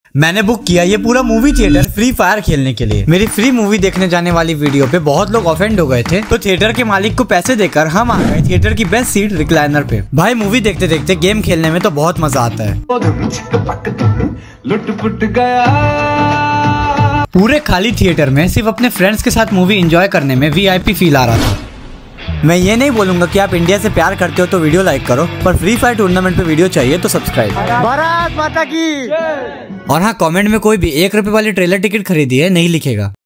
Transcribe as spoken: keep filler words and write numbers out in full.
मैंने बुक किया ये पूरा मूवी थिएटर फ्री फायर खेलने के लिए। मेरी फ्री मूवी देखने जाने वाली वीडियो पे बहुत लोग ऑफेंड हो गए थे, तो थिएटर के मालिक को पैसे देकर हम आ गए थिएटर की बेस्ट सीट रिक्लाइनर पे। भाई मूवी देखते देखते गेम खेलने में तो बहुत मजा आता है। पूरे खाली थिएटर में सिर्फ अपने फ्रेंड्स के साथ मूवी एंजॉय करने में वीआईपी फील आ रहा था। मैं ये नहीं बोलूंगा कि आप इंडिया से प्यार करते हो तो वीडियो लाइक करो, पर फ्री फायर टूर्नामेंट पे वीडियो चाहिए तो सब्सक्राइब। भारत माता की। और हाँ, कमेंट में कोई भी एक रुपए वाली ट्रेलर टिकट खरीदी है नहीं लिखेगा।